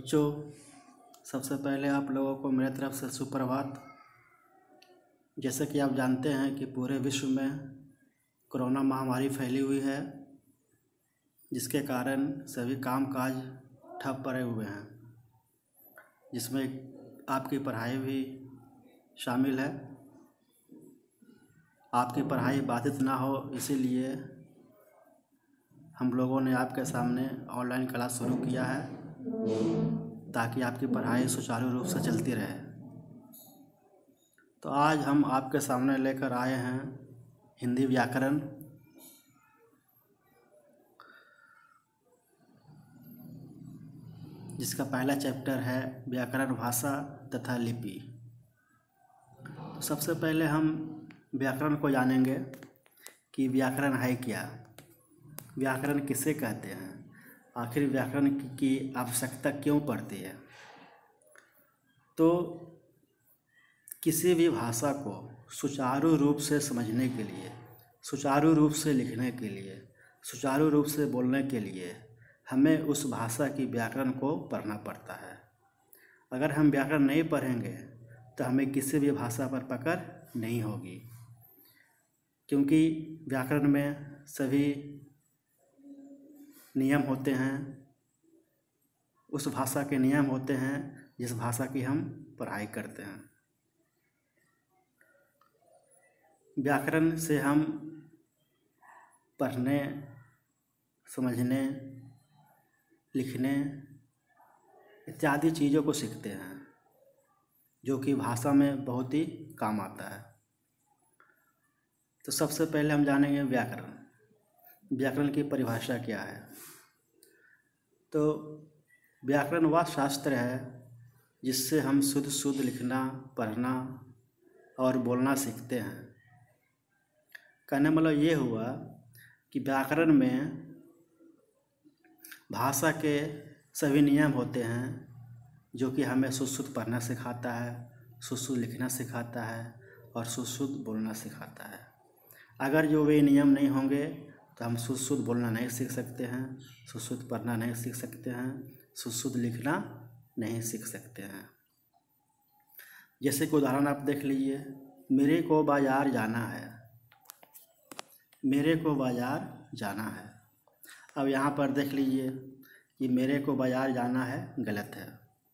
बच्चों, सबसे पहले आप लोगों को मेरे तरफ से सुप्रभात। जैसे कि आप जानते हैं कि पूरे विश्व में कोरोना महामारी फैली हुई है, जिसके कारण सभी कामकाज ठप पड़े हुए हैं, जिसमें आपकी पढ़ाई भी शामिल है। आपकी पढ़ाई बाधित ना हो, इसीलिए हम लोगों ने आपके सामने ऑनलाइन क्लास शुरू किया है, ताकि आपकी पढ़ाई सुचारू रूप से चलती रहे। तो आज हम आपके सामने लेकर आए हैं हिंदी व्याकरण, जिसका पहला चैप्टर है व्याकरण, भाषा तथा लिपि। तो सबसे पहले हम व्याकरण को जानेंगे कि व्याकरण है क्या, व्याकरण किसे कहते हैं, आखिर व्याकरण की आवश्यकता क्यों पड़ती है। तो किसी भी भाषा को सुचारू रूप से समझने के लिए, सुचारू रूप से लिखने के लिए, सुचारू रूप से बोलने के लिए हमें उस भाषा की व्याकरण को पढ़ना पड़ता है। अगर हम व्याकरण नहीं पढ़ेंगे तो हमें किसी भी भाषा पर पकड़ नहीं होगी, क्योंकि व्याकरण में सभी नियम होते हैं, उस भाषा के नियम होते हैं जिस भाषा की हम पढ़ाई करते हैं। व्याकरण से हम पढ़ने, समझने, लिखने इत्यादि चीज़ों को सीखते हैं, जो कि भाषा में बहुत ही काम आता है। तो सबसे पहले हम जानेंगे व्याकरण। व्याकरण की परिभाषा क्या है। तो व्याकरण वह शास्त्र है जिससे हम शुद्ध शुद्ध लिखना, पढ़ना और बोलना सीखते हैं। कहने मतलब ये हुआ कि व्याकरण में भाषा के सभी नियम होते हैं, जो कि हमें शुद्ध शुद्ध पढ़ना सिखाता है, शुद्ध शुद्ध लिखना सिखाता है और शुद्ध शुद्ध बोलना सिखाता है। अगर जो वे नियम नहीं होंगे तो हम शुद्ध शुद्ध बोलना नहीं सीख सकते हैं, शुद्ध शुद्ध पढ़ना नहीं सीख सकते हैं, शुद्ध शुद्ध लिखना नहीं सीख सकते हैं। जैसे कि उदाहरण आप देख लीजिए, मेरे को बाज़ार जाना है, मेरे को बाज़ार जाना है। अब यहाँ पर देख लीजिए कि मेरे को बाज़ार जाना है गलत है।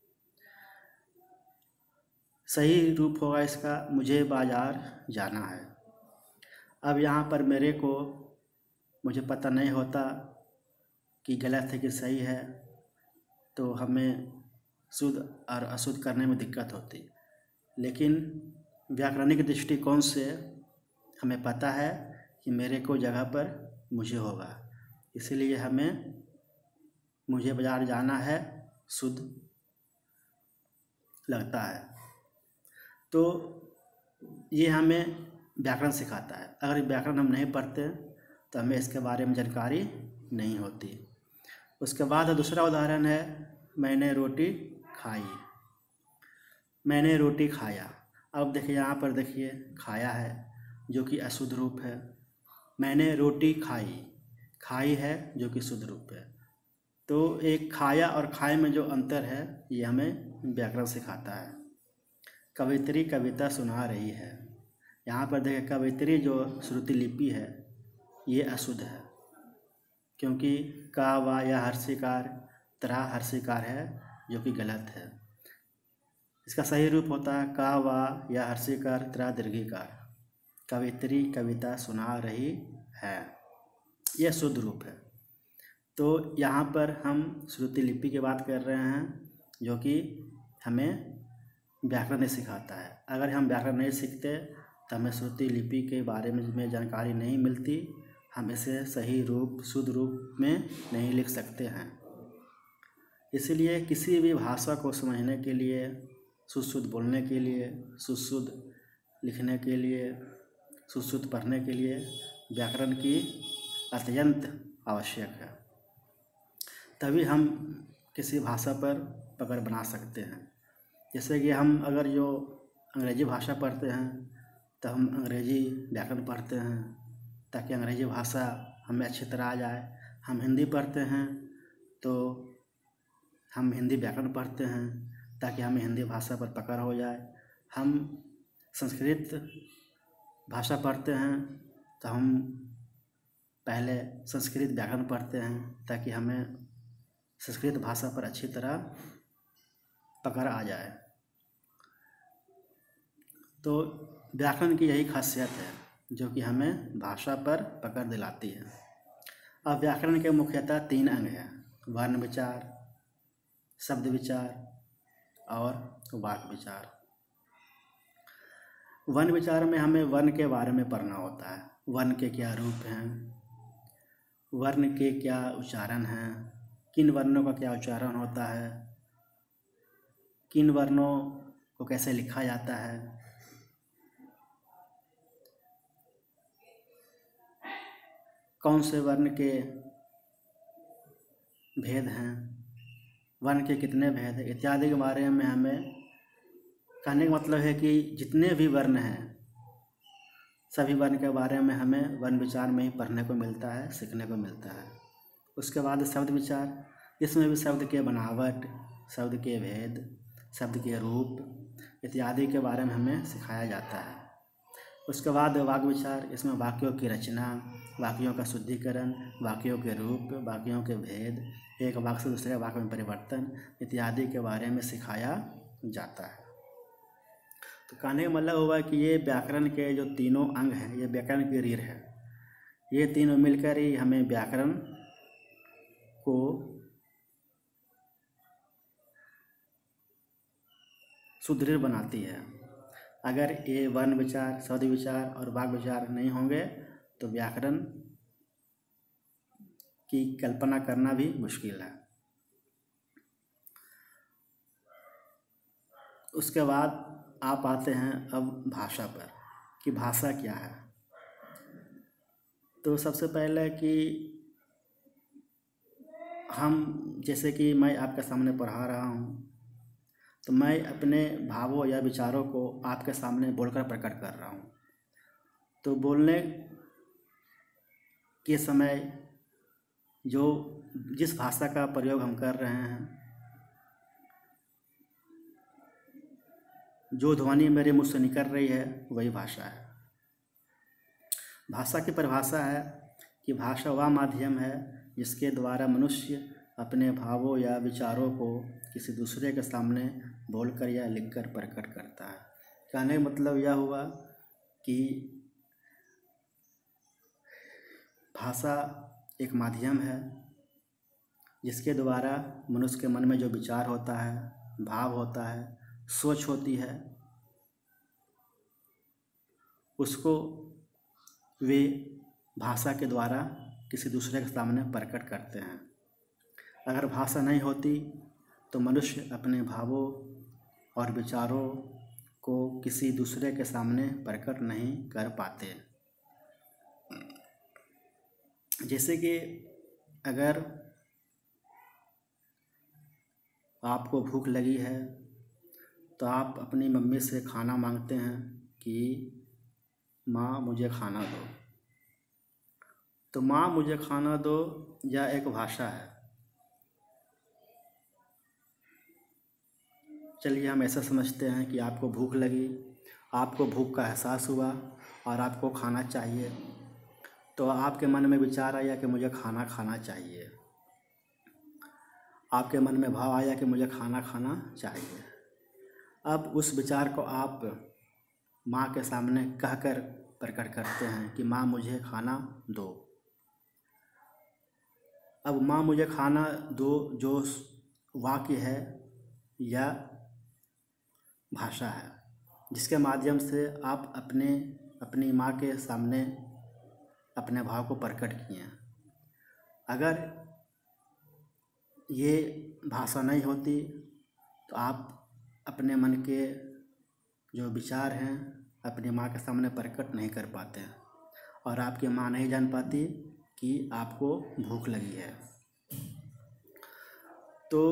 सही रूप होगा इसका मुझे बाज़ार जाना है। अब यहाँ पर मेरे को मुझे पता नहीं होता कि गलत है कि सही है, तो हमें शुद्ध और अशुद्ध करने में दिक्कत होती। लेकिन व्याकरणिक दृष्टिकोण से हमें पता है कि मेरे को जगह पर मुझे होगा, इसलिए हमें मुझे बाज़ार जाना है शुद्ध लगता है। तो ये हमें व्याकरण सिखाता है। अगर व्याकरण हम नहीं पढ़ते तो हमें इसके बारे में जानकारी नहीं होती। उसके बाद दूसरा उदाहरण है मैंने रोटी खाई, मैंने रोटी खाया। अब देखिए यहाँ पर देखिए खाया है, जो कि अशुद्ध रूप है। मैंने रोटी खाई, खाई है जो कि शुद्ध रूप है। तो एक खाया और खाए में जो अंतर है, ये हमें व्याकरण सिखाता है। कवित्री कविता सुना रही है। यहाँ पर देखिए कवित्री जो श्रुति लिपि है ये अशुद्ध है, क्योंकि का वा या हर्षिकार तरह हर्षिकार है, जो कि गलत है। इसका सही रूप होता है का वा या हर्षिकार तरह दीर्घिकार। कवित्री कविता सुना रही है, यह शुद्ध रूप है। तो यहाँ पर हम श्रुति लिपि की बात कर रहे हैं, जो कि हमें व्याकरण नहीं सिखाता है। अगर हम व्याकरण नहीं सीखते तो हमें श्रुति लिपि के बारे में जानकारी नहीं मिलती, हम इसे सही रूप, शुद्ध रूप में नहीं लिख सकते हैं। इसलिए किसी भी भाषा को समझने के लिए, शुद्ध शुद्ध बोलने के लिए, शुद्ध शुद्ध लिखने के लिए, शुद्ध शुद्ध पढ़ने के लिए व्याकरण की अत्यंत आवश्यक है। तभी हम किसी भाषा पर पकड़ बना सकते हैं। जैसे कि हम अगर जो अंग्रेजी भाषा पढ़ते हैं तो हम अंग्रेजी व्याकरण पढ़ते हैं, ताकि अंग्रेजी भाषा हमें अच्छी तरह आ जाए। हम हिंदी पढ़ते हैं तो हम हिंदी व्याकरण पढ़ते हैं ताकि हमें हिंदी भाषा पर पकड़ हो जाए। हम संस्कृत भाषा पढ़ते हैं तो हम पहले संस्कृत व्याकरण पढ़ते हैं ताकि हमें संस्कृत भाषा पर अच्छी तरह पकड़ आ जाए। तो व्याकरण की यही खासियत है जो कि हमें भाषा पर पकड़ दिलाती है। अब व्याकरण के मुख्यतः 3 अंग हैं: वर्ण विचार, शब्द विचार और वाक विचार। वर्ण विचार में हमें वर्ण के बारे में पढ़ना होता है। वर्ण के क्या रूप हैं, वर्ण के क्या उच्चारण हैं, किन वर्णों का क्या उच्चारण होता है, किन वर्णों को कैसे लिखा जाता है, कौन से वर्ण के भेद हैं, वर्ण के कितने भेद हैं इत्यादि के बारे में हमें कहने का मतलब है कि जितने भी वर्ण हैं सभी वर्ण के बारे में हमें वर्ण विचार में ही पढ़ने को मिलता है, सीखने को मिलता है। उसके बाद शब्द विचार, इसमें भी शब्द के बनावट, शब्द के भेद, शब्द के रूप इत्यादि के बारे में हमें सिखाया जाता है। उसके बाद वाक विचार, इसमें वाक्यों की रचना, वाक्यों का शुद्धिकरण, वाक्यों के रूप, वाक्यों के भेद, एक वाक्य से दूसरे वाक्य में परिवर्तन इत्यादि के बारे में सिखाया जाता है। तो कहने का मतलब हुआ कि ये व्याकरण के जो तीनों अंग हैं, ये व्याकरण की रीढ़ है। ये तीनों मिलकर ही हमें व्याकरण को सुदृढ़ बनाती है। अगर ये वर्ण विचार, शब्द विचार और वाक विचार नहीं होंगे तो व्याकरण की कल्पना करना भी मुश्किल है। उसके बाद आप आते हैं अब भाषा पर कि भाषा क्या है। तो सबसे पहले कि हम जैसे कि मैं आपके सामने पढ़ा रहा हूँ तो मैं अपने भावों या विचारों को आपके सामने बोलकर प्रकट कर रहा हूँ। तो बोलने के समय जो जिस भाषा का प्रयोग हम कर रहे हैं, जो ध्वनि मेरे मुँह से निकल रही है वही भाषा है। भाषा की परिभाषा है कि भाषा वह माध्यम है जिसके द्वारा मनुष्य अपने भावों या विचारों को किसी दूसरे के सामने बोलकर या लिखकर प्रकट करता है। कहने का मतलब यह हुआ कि भाषा एक माध्यम है जिसके द्वारा मनुष्य के मन में जो विचार होता है, भाव होता है, सोच होती है, उसको वे भाषा के द्वारा किसी दूसरे के सामने प्रकट करते हैं। अगर भाषा नहीं होती तो मनुष्य अपने भावों और विचारों को किसी दूसरे के सामने प्रकट नहीं कर पाते। जैसे कि अगर आपको भूख लगी है तो आप अपनी मम्मी से खाना मांगते हैं कि माँ मुझे खाना दो। तो माँ मुझे खाना दो यह एक भाषा है। चलिए हम ऐसा समझते हैं कि आपको भूख लगी, आपको भूख का एहसास हुआ और आपको खाना चाहिए, तो आपके मन में विचार आया कि मुझे खाना खाना चाहिए, आपके मन में भाव आया कि मुझे खाना खाना चाहिए। अब उस विचार को आप माँ के सामने कहकर प्रकट करते हैं कि माँ मुझे खाना दो। अब माँ मुझे खाना दो जो वाक्य है या भाषा है जिसके माध्यम से आप अपनी माँ के सामने अपने भाव को प्रकट किए। अगर ये भाषा नहीं होती तो आप अपने मन के जो विचार हैं अपनी माँ के सामने प्रकट नहीं कर पाते और आपकी माँ नहीं जान पाती कि आपको भूख लगी है। तो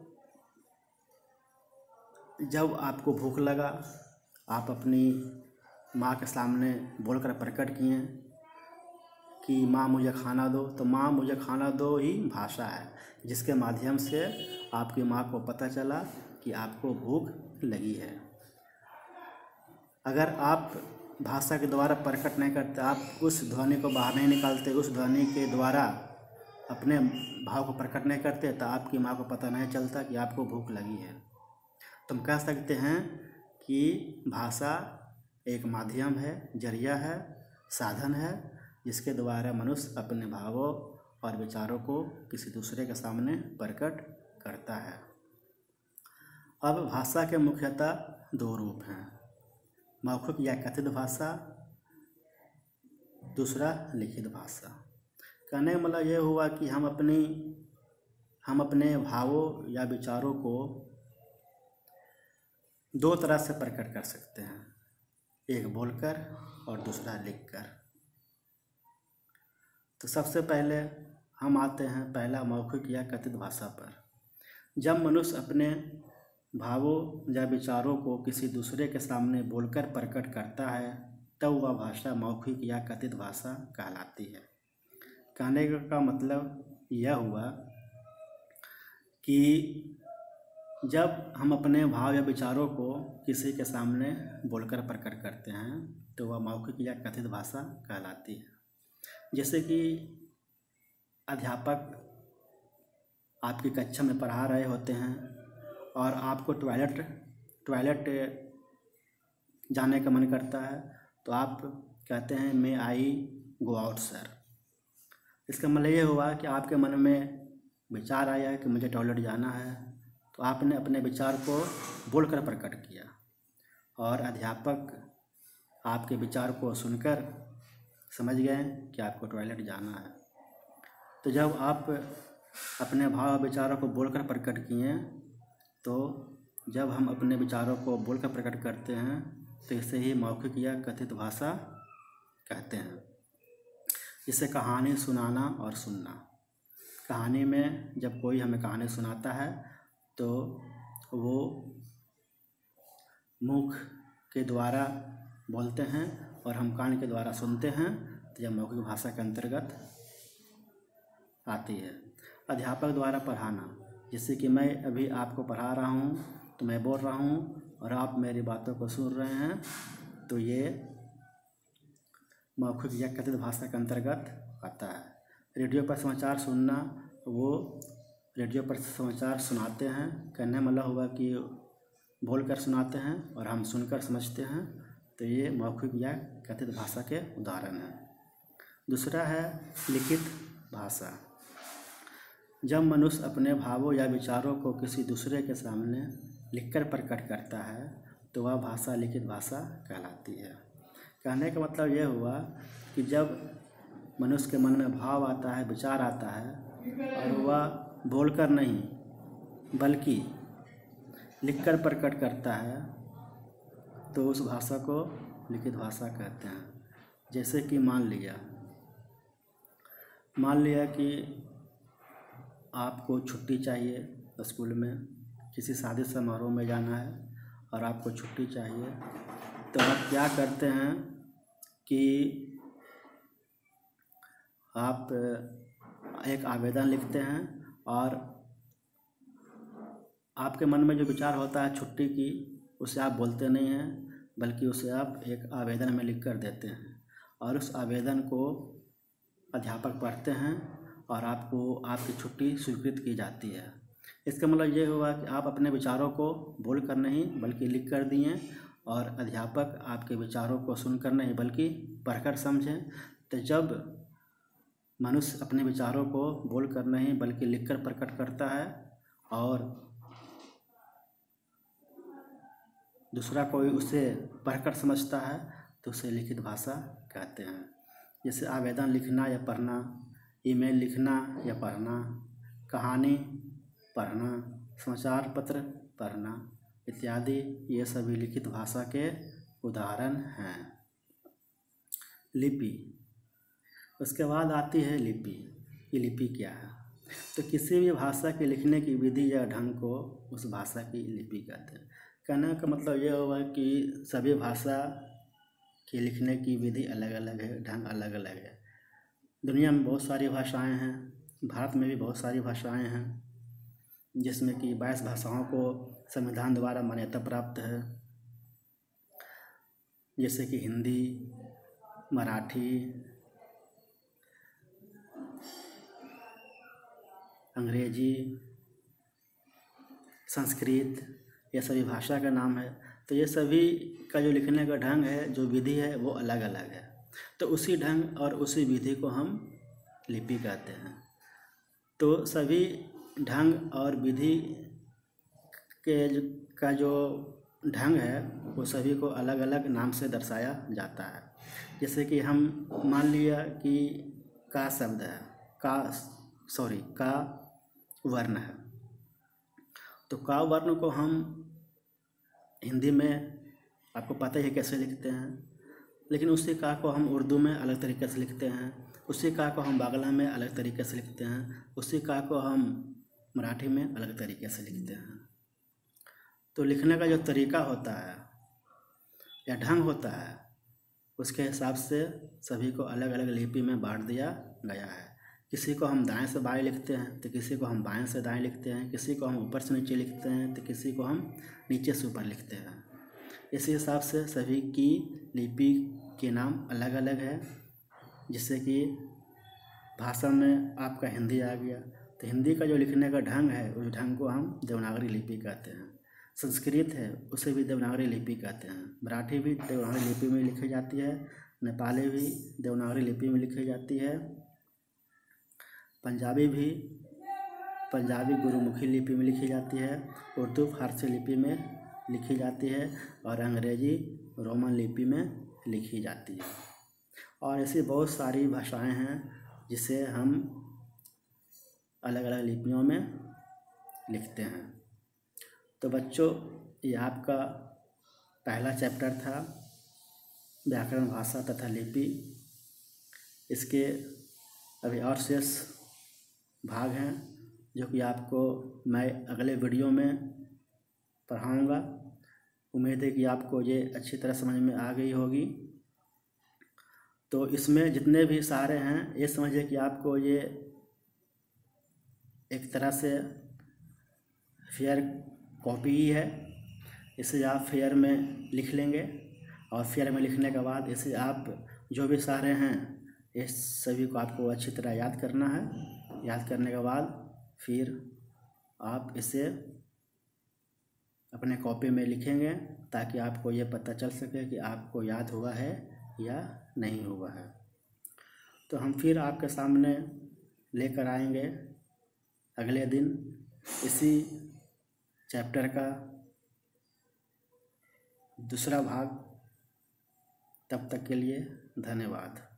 जब आपको भूख लगा, आप अपनी माँ के सामने बोलकर प्रकट किए कि माँ मुझे खाना दो, तो माँ मुझे खाना दो ही भाषा है, जिसके माध्यम से आपकी माँ को पता चला कि आपको भूख लगी है। अगर आप भाषा के द्वारा प्रकट नहीं करते, आप उस ध्वनि को बाहर नहीं निकालते, उस ध्वनि के द्वारा अपने भाव को प्रकट नहीं करते, तो आपकी माँ को पता नहीं चलता कि आपको भूख लगी है। तो हम कह सकते हैं कि भाषा एक माध्यम है, जरिया है, साधन है, जिसके द्वारा मनुष्य अपने भावों और विचारों को किसी दूसरे के सामने प्रकट करता है। अब भाषा के मुख्यतः दो रूप हैं, मौखिक या कथित भाषा, दूसरा लिखित भाषा। कहने का मतलब ये हुआ कि हम अपने भावों या विचारों को दो तरह से प्रकट कर सकते हैं, एक बोलकर और दूसरा लिखकर। तो सबसे पहले हम आते हैं पहला मौखिक या कथित भाषा पर। जब मनुष्य अपने भावों या विचारों को किसी दूसरे के सामने बोलकर प्रकट करता है, तब वह भाषा मौखिक या कथित भाषा कहलाती है। कहने का मतलब यह हुआ कि जब हम अपने भाव या विचारों को किसी के सामने बोलकर प्रकट करते हैं, तो वह मौखिक या कथित भाषा कहलाती है। जैसे कि अध्यापक आपकी कक्षा में पढ़ा रहे होते हैं और आपको टॉयलेट जाने का मन करता है, तो आप कहते हैं मे आई गो आउट सर। इसका मतलब ये हुआ कि आपके मन में विचार आया कि मुझे टॉयलेट जाना है, तो आपने अपने विचार को बोलकर प्रकट किया और अध्यापक आपके विचार को सुनकर समझ गए कि आपको टॉयलेट जाना है। तो जब आप अपने भाव विचारों को बोलकर प्रकट किए, तो जब हम अपने विचारों को बोलकर प्रकट करते हैं, तो इसे ही मौखिक या कथित भाषा कहते हैं। इसे कहानी सुनाना और सुनना। कहानी में जब कोई हमें कहानी सुनाता है, तो वो मुख के द्वारा बोलते हैं और हम कान के द्वारा सुनते हैं, तो यह मौखिक भाषा के अंतर्गत आती है। अध्यापक द्वारा पढ़ाना, जैसे कि मैं अभी आपको पढ़ा रहा हूँ, तो मैं बोल रहा हूँ और आप मेरी बातों को सुन रहे हैं, तो ये मौखिक या कथित भाषा के अंतर्गत आता है। रेडियो पर समाचार सुनना, वो रेडियो पर समाचार सुनाते हैं, कहने मतलब हुआ कि बोलकर सुनाते हैं और हम सुनकर समझते हैं, तो ये मौखिक या कथित भाषा के उदाहरण हैं। दूसरा है लिखित भाषा। जब मनुष्य अपने भावों या विचारों को किसी दूसरे के सामने लिखकर प्रकट करता है, तो वह भाषा लिखित भाषा कहलाती है। कहने का मतलब यह हुआ कि जब मनुष्य के मन में भाव आता है, विचार आता है, और वह बोलकर नहीं बल्कि लिखकर प्रकट करता है, तो उस भाषा को लिखित भाषा कहते हैं। जैसे कि मान लिया कि आपको छुट्टी चाहिए, स्कूल में किसी शादी समारोह में जाना है और आपको छुट्टी चाहिए, तो आप क्या करते हैं कि आप एक आवेदन लिखते हैं और आपके मन में जो विचार होता है छुट्टी की, उसे आप बोलते नहीं हैं, बल्कि उसे आप एक आवेदन में लिख कर देते हैं और उस आवेदन को अध्यापक पढ़ते हैं और आपको आपकी छुट्टी स्वीकृत की जाती है। इसका मतलब ये हुआ कि आप अपने विचारों को बोल कर नहीं बल्कि लिख कर दिए और अध्यापक आपके विचारों को सुनकर नहीं बल्कि पढ़कर समझें। तो जब मनुष्य अपने विचारों को बोल कर नहीं बल्कि लिख कर प्रकट करता है और दूसरा कोई उसे पढ़कर समझता है, तो उसे लिखित भाषा कहते हैं। जैसे आवेदन लिखना या पढ़ना, ईमेल लिखना या पढ़ना, कहानी पढ़ना, समाचार पत्र पढ़ना इत्यादि, ये सभी लिखित भाषा के उदाहरण हैं। लिपि, उसके बाद आती है लिपि। ये लिपि क्या है? तो किसी भी भाषा के लिखने की विधि या ढंग को उस भाषा की लिपि कहते हैं। कहने का मतलब ये हुआ कि सभी भाषा के लिखने की विधि अलग अलग है, ढंग अलग अलग है, दुनिया में बहुत सारी भाषाएं हैं, भारत में भी बहुत सारी भाषाएं हैं, जिसमें कि 22 भाषाओं को संविधान द्वारा मान्यता प्राप्त है, जैसे कि हिंदी, मराठी, अंग्रेजी, संस्कृत, ये सभी भाषा का नाम है। तो ये सभी का जो लिखने का ढंग है, जो विधि है, वो अलग अलग है। तो उसी ढंग और उसी विधि को हम लिपि कहते हैं। तो सभी ढंग और विधि का जो ढंग है वो सभी को अलग अलग नाम से दर्शाया जाता है। जैसे कि हम मान लिया कि का शब्द है, का वर्ण है, तो का वर्ण को हम हिंदी में आपको पता ही है कैसे लिखते हैं, लेकिन उसी का को हम उर्दू में अलग तरीके से लिखते हैं, उसी का को हम बांग्ला में अलग तरीके से लिखते हैं, उसी का को हम मराठी में अलग तरीके से लिखते हैं। तो लिखने का जो तरीका होता है या ढंग होता है, उसके हिसाब से सभी को अलग अलग लिपि में बांट दिया गया है। किसी को हम दाएं से बाएं लिखते हैं, तो किसी को हम बाएं से दाएं लिखते हैं, किसी को हम ऊपर से नीचे लिखते हैं, तो किसी को हम नीचे से ऊपर लिखते हैं। इसी हिसाब से सभी की लिपि के नाम अलग अलग है। जिससे कि भाषा में आपका हिंदी आ गया, तो हिंदी का जो लिखने का ढंग है, उस ढंग को हम देवनागरी लिपि कहते हैं। संस्कृत है, उसे भी देवनागरी लिपि कहते हैं। मराठी भी देवनागरी लिपि में लिखी जाती है, नेपाली भी देवनागरी लिपि में लिखी जाती है, पंजाबी भी पंजाबी गुरुमुखी लिपि में लिखी जाती है, उर्दू फारसी लिपि में लिखी जाती है, और अंग्रेजी रोमन लिपि में लिखी जाती है। और ऐसी बहुत सारी भाषाएं हैं जिसे हम अलग अलग लिपियों में लिखते हैं। तो बच्चों, ये आपका पहला चैप्टर था व्याकरण, भाषा तथा लिपि। इसके अभी और शेष भाग हैं जो कि आपको मैं अगले वीडियो में पढ़ाऊँगा। उम्मीद है कि आपको ये अच्छी तरह समझ में आ गई होगी। तो इसमें जितने भी सारे हैं, ये समझिए कि आपको ये एक तरह से फेयर कॉपी ही है। इसे आप फेयर में लिख लेंगे, और फेयर में लिखने के बाद इसे आप जो भी सारे हैं, इस सभी को आपको अच्छी तरह याद करना है। याद करने के बाद फिर आप इसे अपने कॉपी में लिखेंगे, ताकि आपको ये पता चल सके कि आपको याद हुआ है या नहीं हुआ है। तो हम फिर आपके सामने लेकर आएंगे अगले दिन इसी चैप्टर का दूसरा भाग। तब तक के लिए धन्यवाद।